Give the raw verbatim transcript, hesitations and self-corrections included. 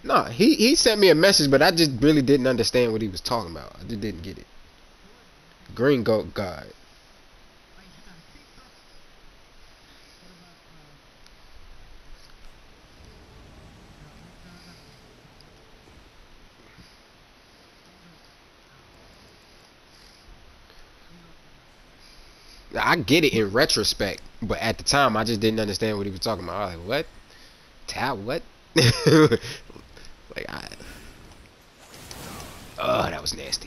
No, he he sent me a message, but I just really didn't understand what he was talking about. I just didn't get it. Green goat god. I get it in retrospect, but at the time I just didn't understand what he was talking about. I was like, what? Tap what? Like I oh, that was nasty.